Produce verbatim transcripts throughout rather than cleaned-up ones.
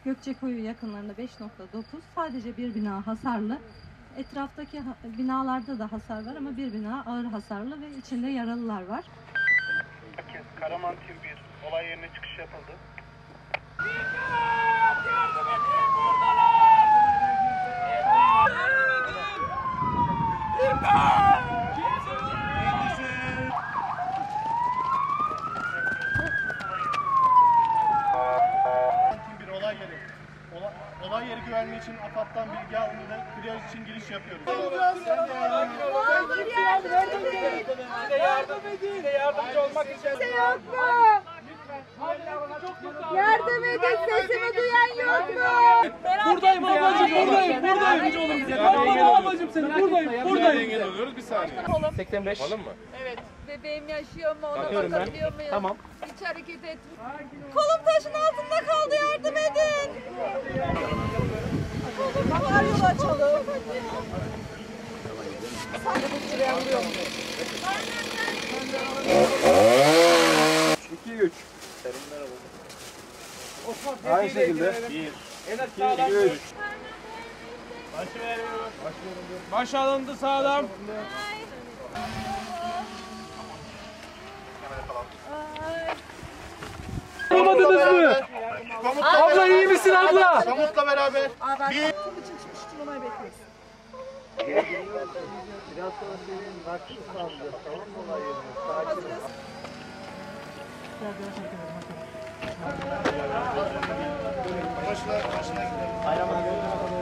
Gökçekoyu yakınlarında beş nokta dokuz. Sadece bir bina hasarlı. Etraftaki binalarda da hasar var ama bir bina ağır hasarlı ve içinde yaralılar var. Karaman Tim bir olay yerine çıkış yapıldı. Bir olay yeri. Olay, olay yeri güvenliği için AFAD'dan bilgi alındı. Triyaj için giriş yapıyoruz. Size yardım edin. Size yardımcı olmak için. Kimse yok mu? Yardım edin, sesimi duyan yok mu? Buradayım ablacığım, buradayım, buradayım. Tamam ablacığım seni, buradayım, buradayım. Engel oluyoruz bir saniye. seksen beş. Yapalım mı? Evet. Bebeğim yaşıyor mu? Ona Bakıyorum ben. bakabiliyor muyum? Tamam. Hiç hareket etmiyor. Kolum taşın altında kaldı, yardım edin. Kolum var, yol açalım. Sen de bu sıraya vuruyor musun? iki üç. Aynı şekilde. bir, iki, üç. Başı veriyoruz. Baş alındı sağlam. Yapamadınız mı? Abla iyi misin abla? Komutla beraber. Bir. için çıkmış için onay bekliyoruz. Biraz sonra senin vakti kaldı. Tamam mı olay yerine? Hazırız. Başına, başına gidelim.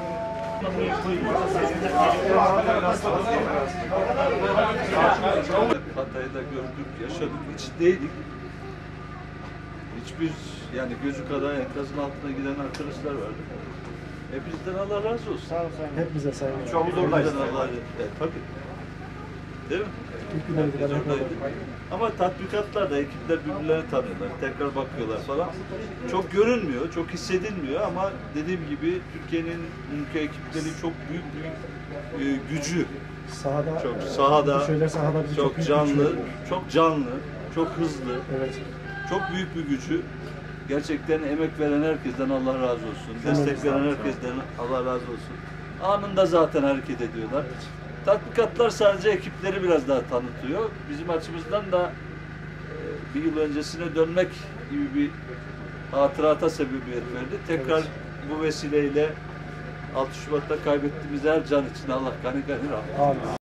Hatay'da gördük, yaşadık, içindeydik. Hiçbir yani gözü kadar enkazın altına giden arkadaşlar vardı. Hepinizden Allah razı olsun. Sağ ol sen. Hepimize saygı. Çok zorlaydı. E, tabii. Değil mi? Herkes oradaydı. Ama tatbikatlarda ekipler birbirlerini tanıyorlar, tekrar bakıyorlar falan. Çok görünmüyor, çok hissedilmiyor ama dediğim gibi Türkiye'nin ülke ekipleri çok büyük büyük e, gücü. Sahada, Çok sahada, şöyle sahada bizi çok büyük canlı, güçlü. çok canlı, çok hızlı. Evet. Çok büyük bir gücü. Gerçekten emek veren herkesten Allah razı olsun. Destek veren herkesten Allah razı olsun. Anında zaten hareket ediyorlar. Tatbikatlar sadece ekipleri biraz daha tanıtıyor. Bizim açımızdan da e, bir yıl öncesine dönmek gibi bir hatırata sebebiyet verdi. Tekrar bu vesileyle altı Şubat'ta kaybettiğimiz her can için Allah gani gani rahmet eylesin. Amin.